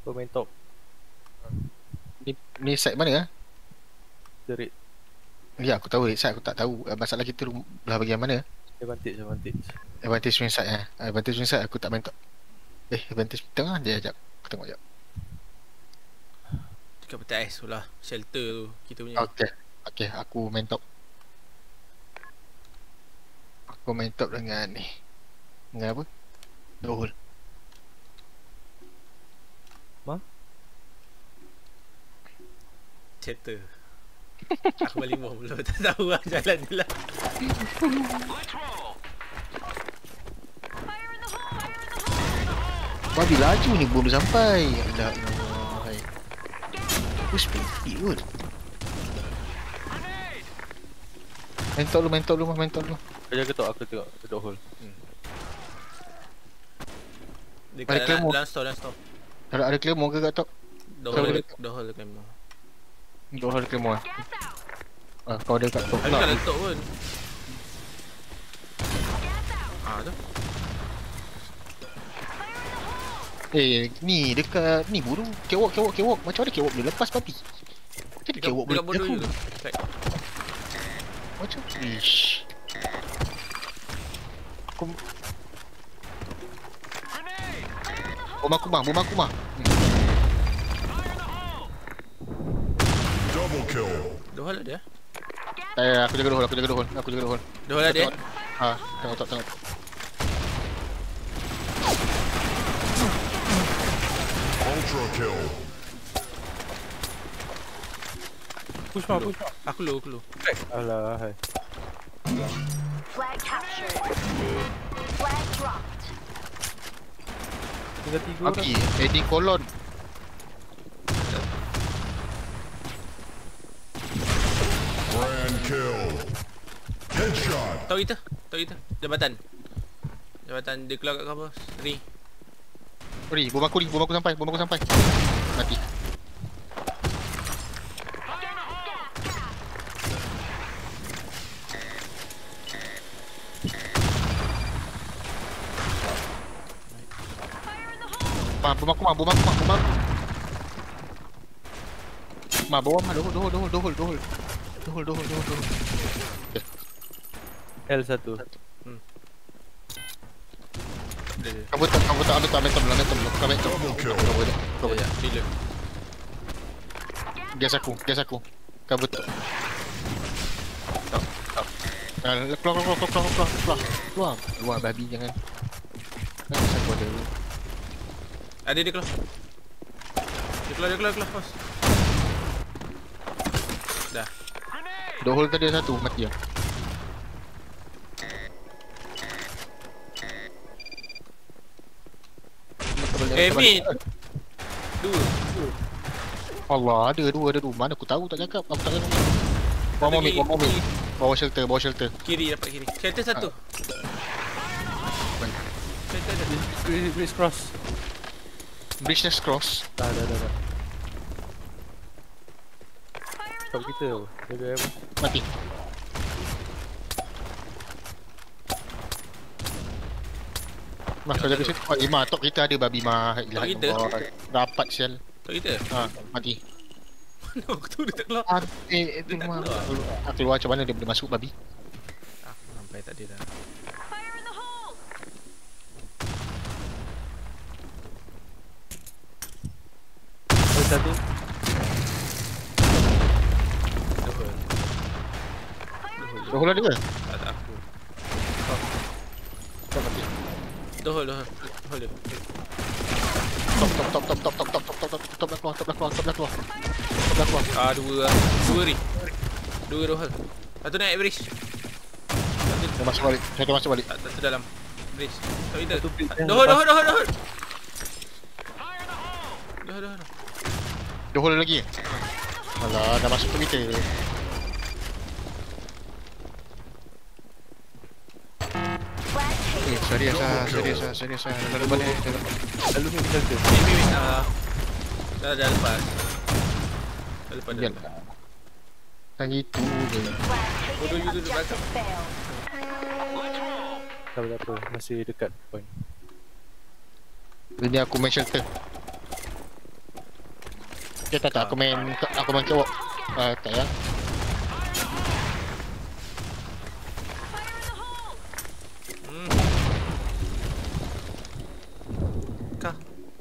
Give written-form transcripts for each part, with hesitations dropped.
Kau main top. Ni side mana? Jerit. Ya aku tahu side, aku tak tahu masalah kita belah bagian mana. Advantage. Advantage wing side Advantage wing side aku tak main top. Advantage tengah dia ajak. Aku tengok jap. Dekat petai ais tu lah. Shelter tu kita punya. Okay, aku main top. Aku main top dengan ni. Dengan apa? Dohul. Shelter. Aku balik bom belum tak tahu lah jalan je lah. Babi laju ni bom dia sampai. Alah. Speed kot. Main top lu. Kau jaga top, aku tengok duduk hole. Dekat dalam store. Ada claymore ke kat top? Dohol dekat memang. Dohul claymore. Kau ada kat top Ada pula. kat top pun. Tu. Ni dekat ni buru. Catwalk. Macam mana catwalk boleh lepas papi? Macam mana catwalk boleh bodoh jatuh? je tu. Macam ish. Bom aku mah. Double kill. Dohol ada. Aku jaga dohul. Dohol ada. Tengok top. Ultra kill. Push mah. Aku low. Alah, hai. Flag captured. Flag dropped. Tinggal 3 orang. Api, Eddie Colon. Grand kill. Headshot. Tahu kita. Jabatan dia keluar kat cover. Bom aku sampai. Mati. Bom aku. Bawah mah dohul. L1. Kau tak ambil top. Double kill. Kau Ya, bila. Gas aku. Kau betul. Keluar babi jangan. Aku ada. Ada dia keluar. Dia keluar bos. Dah. Dohul tadi ada satu mati ya. Mid. Dua. Allah, ada dua. Mana aku tahu tak cakap. Aku tak tahu. Bawa mid. Bawa shelter. Kiri dapat kiri. Shelter satu. Shelter ada. Bridge cross. Bridge cross. Dah. Top kita tu. Jaga apa? Mati. Kau jaga situ. Top kita ada babi mah. Top kita? Dapat sial. Tok kita. Mati. Mana aku tu dia tak keluar. Itu mah. Keluar macam mana dia boleh masuk babi? Aku sampai tak ada dah. Satu. Dohul ada ke? Tak ada aku. Kau mati. Dohol dia. Top dah keluar. Dua dohol. Satu naik bridge. Saya masuk balik. Satu dalam bridge. Tok kita. Satu bridge. Dohol. Dohul lagi. Alah, dah masuk ke kita. Serius. Lalu balik. Lalu ni kita tu. Wait. Dah lepas. Dah lepas. Tak gitu je. Bodoh you tu belakang. Tak apa. Masih dekat point. Ini aku main shelter. Okay, tak, aku main kewak. Tak ya. Kah.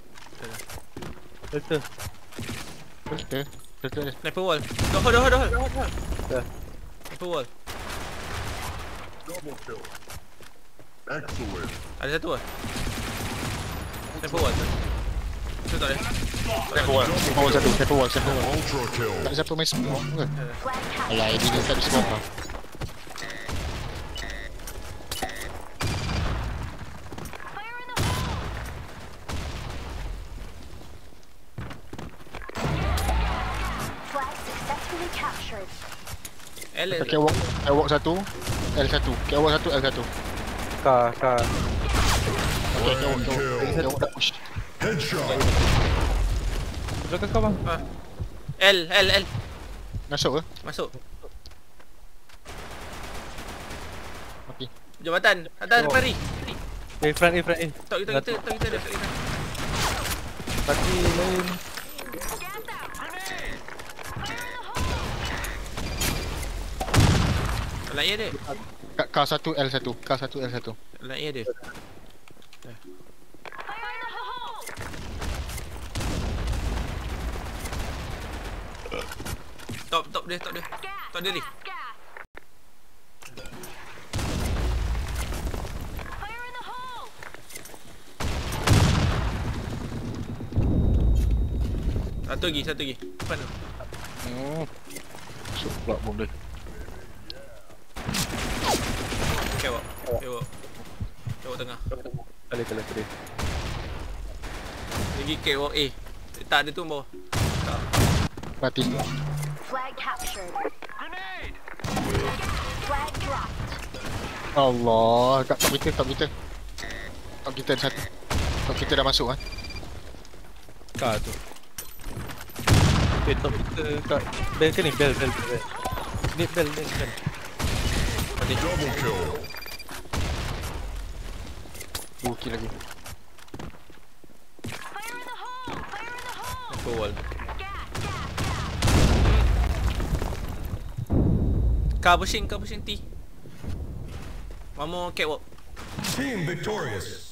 Betul. Betul. Betul. Sniper wall. Dah. Dah. Sniper wall. Double kill. Excellent. Ada satu lah. Sniper wall. Itu tak ada. Sniper wall satu. Ultra kill. Tak ada siapa main smoke ke? Flag captured. Alah, ini dia tak ada smoke lah. Fire in the hole! Flag successfully captured. L. Kewak satu, L1. Kewak satu, L1. Kah. Okay, Grand kill. kewak dah push. Headshot. Belakang kau bang. L. Masuk ke? Masuk. Okey. Jabatan. Atas Oh. pari. Front A. Tok kita ada. Tok kita. Kaki lain. Lain ya dia. K1 L1. K1 L1. Lain ya dia. Fire in the hole! Top dia. Top dia ni. Gas! Fire in the hole! Satu lagi. Depan tu. Masuk pula bom dia. Kewak tengah. Kali. Lagi kewak A. Tak ada tu bawah. Tak. Mati. Flag captured. Grenade! Flag dropped. Allah, kat top kita. Top kita ada satu. Top kita dah masuk kan. Kah tu. Okay, top kita kat bel ke ni? Bel. Ni bel. Double kill. Kill lagi. Fire in the hole! Sniper wall. Kau pushing T. One more catwalk. Team victorious.